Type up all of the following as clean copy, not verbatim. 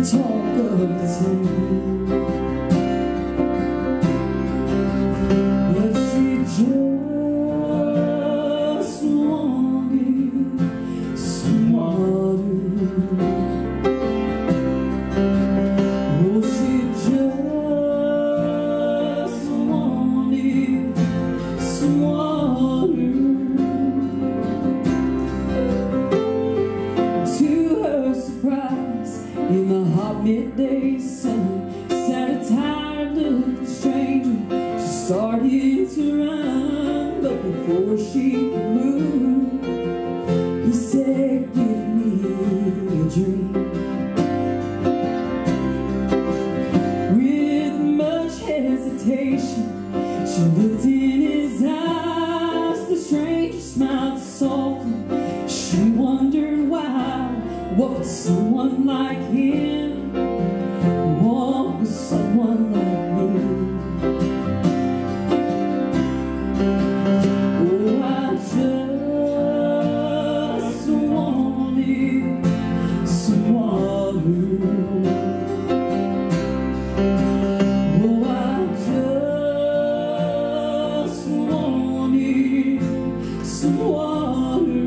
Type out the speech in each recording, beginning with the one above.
talk of the town. But she just wanted some water. Oh, she just wanted some water. To her surprise, in the hot midday sun, sat a tired-looking stranger. She started to run, but before she could move, he said, "Give me a drink." With much hesitation, she looked in his eyes. The stranger smiled softly. She wondered why. What would someone like him want with someone like me? Oh, I just wanted some water. Oh, I just wanted some water.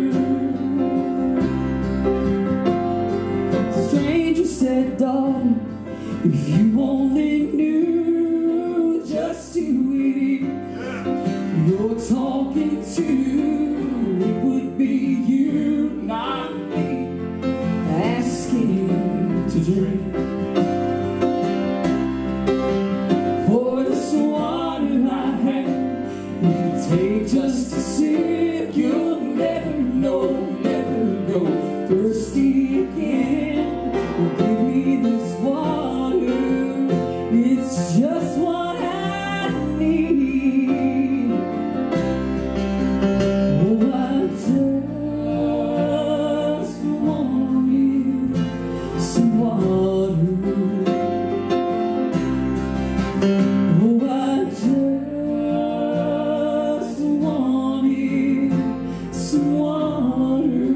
Said, "Daughter, if you only knew just who it is you're talking to, it would be you, not me, asking to drink. For this water I have, if you take just a sip, you'll never know, never go thirsty again. Give me this water, it's just what I need. Oh, I just wanted some water. Oh, I just wanted some water.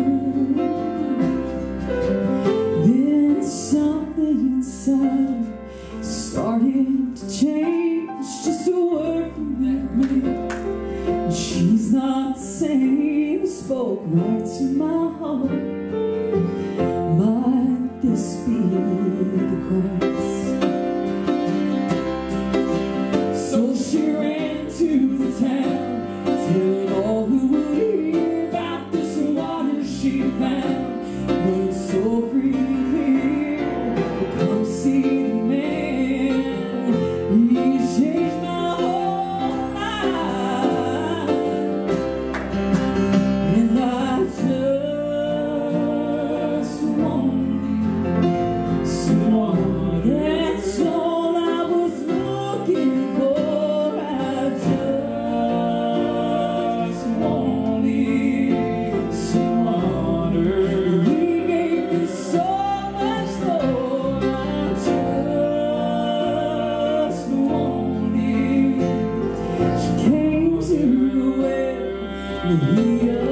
Something inside started to change. Just a word from that man, and she's not the same. Spoke right to my heart. Might this be the Christ? So she ran to the town, telling all who would hear about this water she found. But it's so free. Come see the man, he changed my whole life. And I just wanted some water. That's all I was looking for. I just wanted some water. He gave me so much more. He